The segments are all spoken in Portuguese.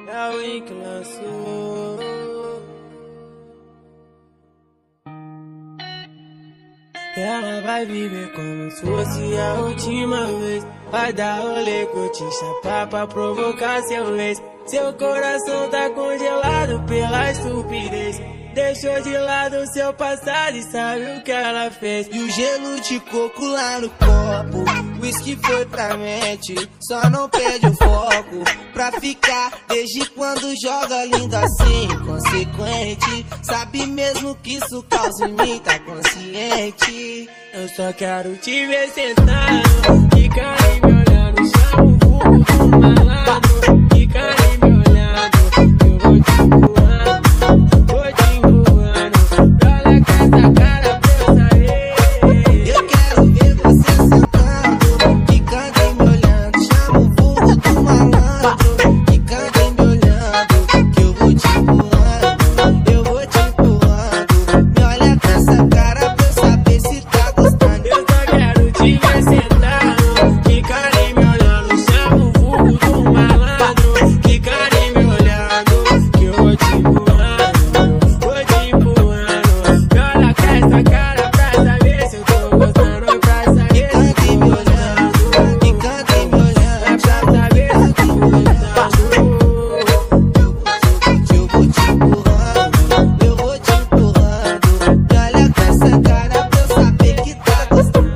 É o Win que lançou. Ela vai viver como se fosse a última vez. Vai dar rolê, curtir, chapar pra provocar seu ex. Seu coração tá congelado pela estupidez. Deixou de lado seu passado e sabe o que ela fez. E o gelo de coco lá no copo, whisky foi pra mente, só não perde o foco. Pra ficar, desde quando joga lindo assim, inconsequente. Sabe mesmo que isso causa em mim, tá consciente. Eu só quero te ver sentado, ficar aí me olhando, chama o vulgo do malandro. Fica aí me olhando, eu vou te empurrando, vou te empurrando. Olha com essa cara pra eu saber. Eu quero ver você sentando, ficando aí me olhando, chama o vulgo do malandro. Ficando aí me olhando, que eu vou te empurrando, eu vou te empurrando. Me olha com essa cara pra eu saber se tá gostando. Eu só quero te ver sentado, ficar aí me olhando, chama o vulgo do malandro. Fica aí me olhando, que eu vou te empurrando, vou te empurrando. Me olha com essa cara pra saber se eu tô gostando, pra saber se eu tô gostando. Ficando aí me olhando, É pra saber se eu tô gostando. eu vou te empurrando, eu vou te empurrando. Me olha com essa cara pra eu saber que tá gostando.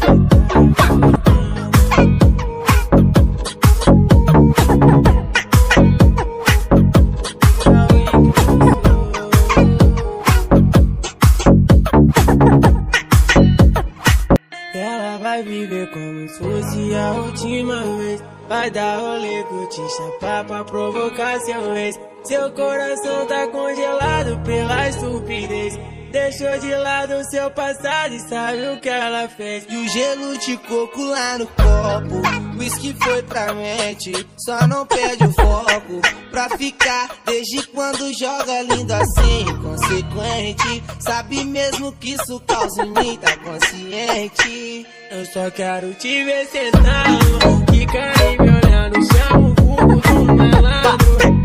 Ela vai viver como se fosse a última vez. Vai dar rolê, curtir, chapar pra provocar seu ex. Seu coração tá congelado pela estupidez. Deixou de lado seu passado e sabe o que ela fez. E o gelo de coco lá no copo, whisky foi pra mente, só não perde o foco. Pra ficar, desde quando joga lindo assim, inconsequente. Sabe mesmo que isso causa em mim, tá consciente. Eu só quero te ver sentado, fica aí me olhando, chama o vulgo do malandro.